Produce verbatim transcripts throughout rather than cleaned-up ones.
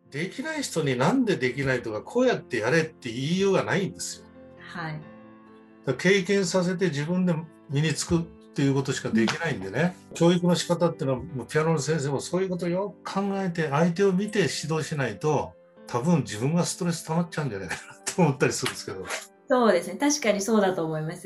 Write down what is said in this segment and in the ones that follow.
できない人になんでできないとか、こうやってやれって言いようがないんですよ。 はい。 だから経験させて自分で身につくっていうことしかできないんでね、うん、教育の仕方っていうのは、もうピアノの先生もそういうことをよく考えて、相手を見て指導しないと、多分自分がストレス溜まっちゃうんじゃないかなと思ったりするんですけど。 そうですね。確かにそうだと思います。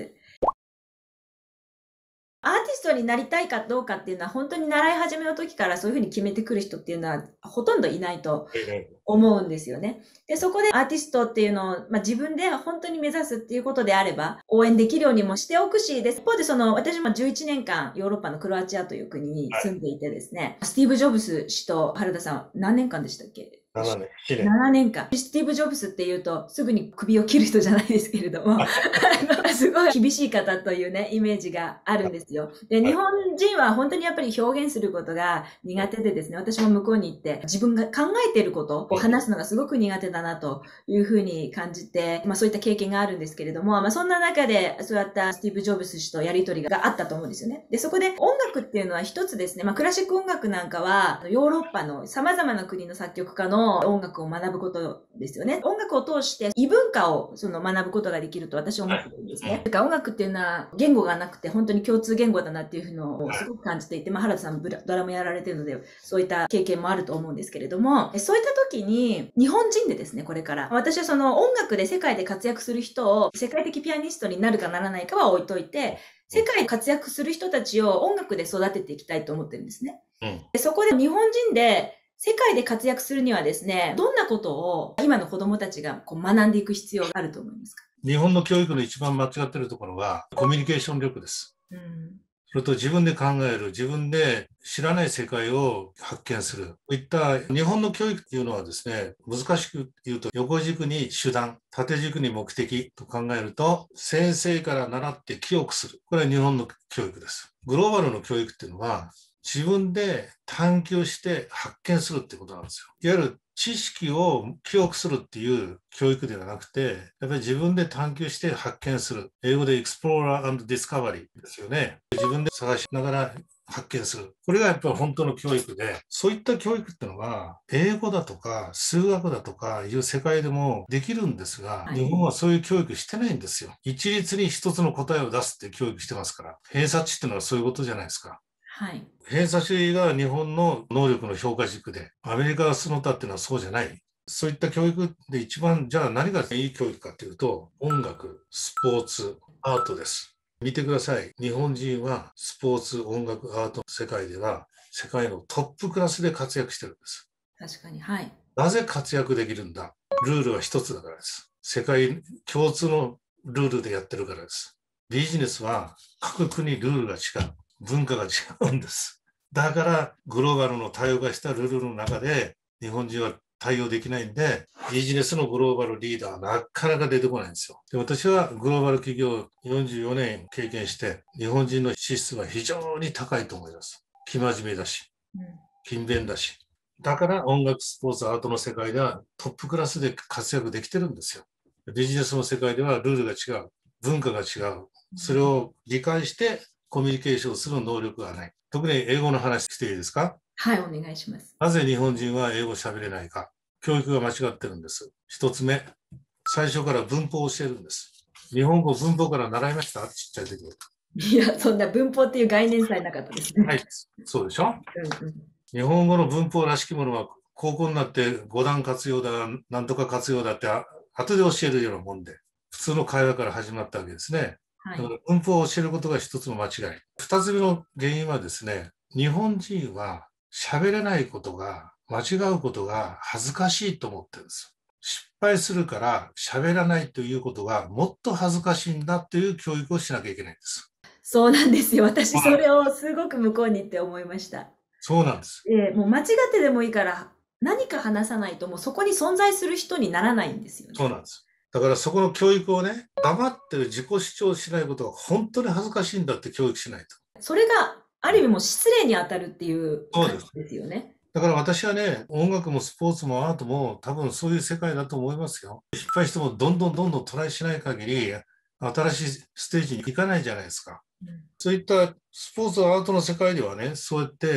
アーティストになりたいかどうかっていうのは、本当に習い始めの時からそういうふうに決めてくる人っていうのは、ほとんどいないと思うんですよね。で、そこでアーティストっていうのを、まあ、自分で本当に目指すっていうことであれば、応援できるようにもしておくし、で、一方でその、私もじゅういちねんかんヨーロッパのクロアチアという国に住んでいてですね、はい、スティーブ・ジョブス氏と原田さん、何年間でしたっけ？ ななねん、ななねん。 ななねんかん。スティーブ・ジョブスっていうと、すぐに首を切る人じゃないですけれども、すごい厳しい方というね、イメージがあるんですよ。で、日本人は本当にやっぱり表現することが苦手でですね、私も向こうに行って自分が考えていることを話すのがすごく苦手だなというふうに感じて、まあそういった経験があるんですけれども、まあそんな中でそういったスティーブ・ジョブス氏とやりとりがあったと思うんですよね。で、そこで音楽っていうのは一つですね、まあクラシック音楽なんかはヨーロッパの様々な国の作曲家の音楽を学ぶことですよね。音楽を通して異文化をその学ぶことができると私は思ってるんですね。だから音楽っていうのは言語がなくて本当に共通言語だなっていうのをすごく感じていて、まあ原田さんドラムやられてるのでそういった経験もあると思うんですけれども、そういった時に日本人でですね、これから私はその音楽で世界で活躍する人を世界的ピアニストになるかならないかは置いといて、世界で活躍する人たちを音楽で育てていきたいと思ってるんですね。うん、でそこで日本人で世界で活躍するにはですね、どんなことを今の子供たちがこう学んでいく必要があると思いますか？ 日本の教育の一番間違っているところはコミュニケーション力です。うん、それと自分で考える、自分で知らない世界を発見する。こういった日本の教育っていうのはですね、難しく言うと横軸に手段、縦軸に目的と考えると、先生から習って記憶する。これは日本の教育です。グローバルの教育っていうのは、自分で探求して発見するってことなんですよ。いわゆる知識を記憶するっていう教育ではなくて、やっぱり自分で探求して発見する。英語で Explorer and Discovery ですよね。自分で探しながら発見する。これがやっぱり本当の教育で、そういった教育ってのは、英語だとか数学だとかいう世界でもできるんですが、日本はそういう教育してないんですよ。一律に一つの答えを出すって教育してますから。偏差値ってのはそういうことじゃないですか。はい、偏差値が日本の能力の評価軸で、アメリカがその他っていうのはそうじゃない。そういった教育で一番、じゃあ何がいい教育かというと、音楽、スポーツ、アートです。見てください。日本人はスポーツ、音楽、アートの世界では、世界のトップクラスで活躍してるんです。 確かに、はい。 なぜ活躍できるんだ？ルールは一つだからです。世界共通のルールでやってるからです。ビジネスは各国ルールが違う。文化が違うんです。だからグローバルの多様化したルールの中で日本人は対応できないんで、ビジネスのグローバルリーダーはなかなか出てこないんですよ。で、私はグローバル企業よんじゅうよねん経験して、日本人の資質は非常に高いと思います。生真面目だし、勤勉だし。だから音楽、スポーツ、アートの世界ではトップクラスで活躍できてるんですよ。ビジネスの世界ではルールが違う。文化が違う。それを理解してコミュニケーションする能力がない。特に英語の話していいですか？ はい、お願いします。 なぜ日本人は英語喋れないか。教育が間違ってるんです。一つ目、最初から文法を教えるんです。日本語文法から習いました？ちっちゃい時に。 いや、そんな文法っていう概念さえなかったですね。 はい、そうでしょ？ うんうん、 日本語の文法らしきものは高校になって語段活用だ、なんとか活用だって後で教えるようなもんで、普通の会話から始まったわけですね。だから文法を教えることが一つの間違い。二つ目の原因はですね、日本人は喋れないことが、間違うことが恥ずかしいと思ってるんです。失敗するから喋らないということがもっと恥ずかしいんだという教育をしなきゃいけないんです。 そうなんですよ。私それをすごく向こうに行って思いました。 そうなんです。 えー、もう間違ってでもいいから何か話さないともうそこに存在する人にならないんですよね。 そうなんです。だからそこの教育をね、黙ってる自己主張しないことが本当に恥ずかしいんだって教育しないと。 それがある意味も失礼に当たるっていう感じですよね。 だから私はね、音楽もスポーツもアートも多分そういう世界だと思いますよ。失敗してもどんどんどんどんトライしない限り、新しいステージに行かないじゃないですか。うん、そういったスポーツアートの世界ではね、そうやって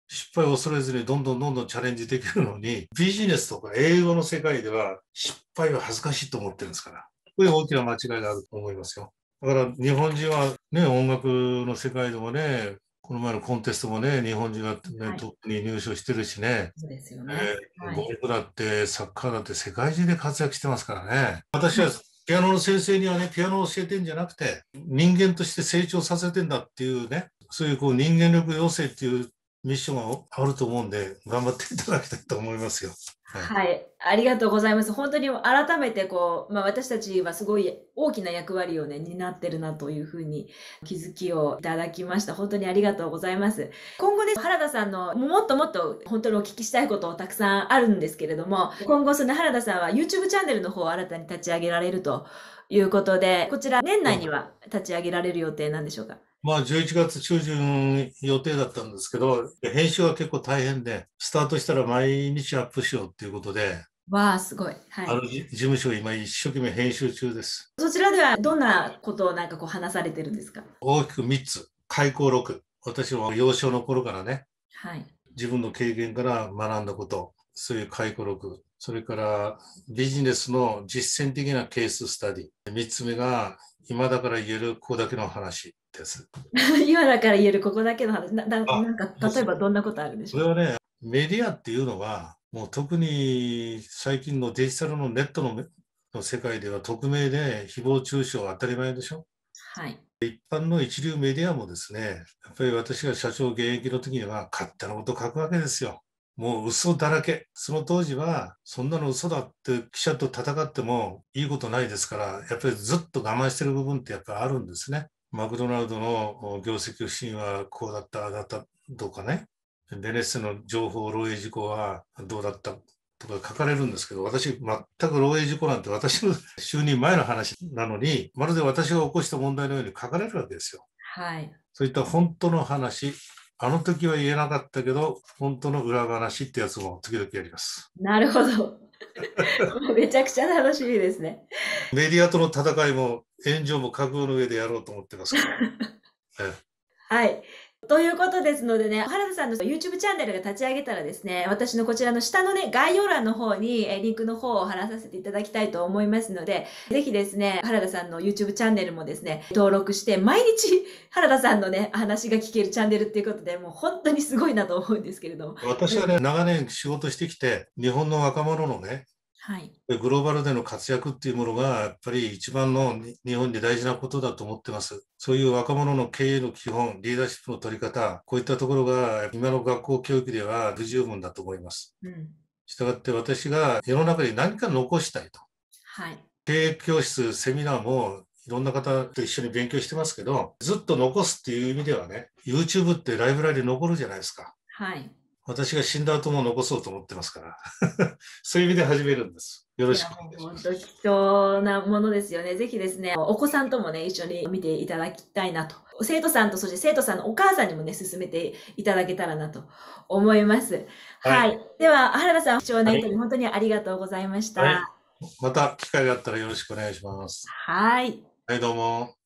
失敗を恐れずにどんどんどんどんチャレンジできるのに、ビジネスとか英語の世界では失敗は恥ずかしいと思ってるんですから。こういう大きな間違いがあると思いますよ。だから日本人はね、音楽の世界でもね、この前のコンテストもね、日本人が、ね、はい、トップに入賞してるしね。 そうですよね。 えー、ゴルフだってサッカーだって世界中で活躍してますからね。私はピアノの先生にはね、ピアノを教えてんじゃなくて、人間として成長させてんだっていうね、そういうこう人間力養成っていうミッションがあると思うんで、頑張っていただきたいと思いますよ。 はい、はい、ありがとうございます。本当に改めてこう、まあ、私たちはすごい大きな役割をね、担ってるなというふうに気づきをいただきました。本当にありがとうございます。今後ね、原田さんのもっともっと本当にお聞きしたいことたくさんあるんですけれども、今後その原田さんは YouTube チャンネルの方を新たに立ち上げられるということで、こちら年内には立ち上げられる予定なんでしょうか？ まあ、じゅういちがつ中旬予定だったんですけど、編集は結構大変で、スタートしたら毎日アップしようっていうことで、 わあ、すごい。はい。 あの事務所、今一生懸命編集中です。 そちらではどんなことをなんかこう話されてるんですか？ 大きくみっつ。開口録。私も幼少の頃からね、 はい、 自分の経験から学んだこと、そういう開口録。それからビジネスの実践的なケーススタディ。みっつめが、今だから言えるここだけの話です。 今だから言えるここだけの話。な、な、なんか、例えばどんなことあるんでしょうか？ それはね、メディアっていうのは、もう特に最近のデジタルのネットのの世界では匿名で誹謗中傷は当たり前でしょ。 はい。 一般の一流メディアもですね、やっぱり私が社長現役の時には勝手なことを書くわけですよ。もう嘘だらけ。その当時は、そんなの嘘だって記者と戦ってもいいことないですから、やっぱりずっと我慢してる部分ってやっぱりあるんですね。マクドナルドの業績不振はこうだった、ああだったとかね。ベネッセの情報漏洩事故はどうだったとか書かれるんですけど、私、全く漏洩事故なんて私の就任前の話なのに、まるで私が起こした問題のように書かれるわけですよ。 はい。 そういった本当の話、あの時は言えなかったけど、本当の裏話ってやつも時々やります。 なるほど。めちゃくちゃ楽しみですね。 メディアとの戦いも炎上も覚悟の上でやろうと思ってますから。 はい。ということですのでね、原田さんの YouTube チャンネルが立ち上げたらですね、私のこちらの下のね、概要欄の方にリンクの方を貼らさせていただきたいと思いますので、ぜひですね、原田さんの YouTube チャンネルもですね、登録して、毎日原田さんのね、話が聞けるチャンネルっていうことで、もう本当にすごいなと思うんですけれども。 私はね、長年仕事してきて、日本の若者のね、 はい、 グローバルでの活躍っていうものがやっぱり一番の日本で大事なことだと思ってます。そういう若者の経営の基本、リーダーシップの取り方、こういったところが今の学校教育では不十分だと思います。うん、したがって私が世の中に何か残したいと。はい、経営教室、セミナーもいろんな方と一緒に勉強してますけど、ずっと残すっていう意味ではね、YouTube ってライブラリ残るじゃないですか。はい。私が死んだ後も残そうと思ってますからそういう意味で始めるんです。よろしくお願いします。 本当貴重なものですよね。ぜひですね、お子さんともね、一緒に見ていただきたいなと。生徒さんと、そして生徒さんのお母さんにもね、進めていただけたらなと思います。はい。はい、では、原田さん、貴重なインタビュー、本当にありがとうございました。はい、 また機会があったらよろしくお願いします。 はい。 はい、どうも。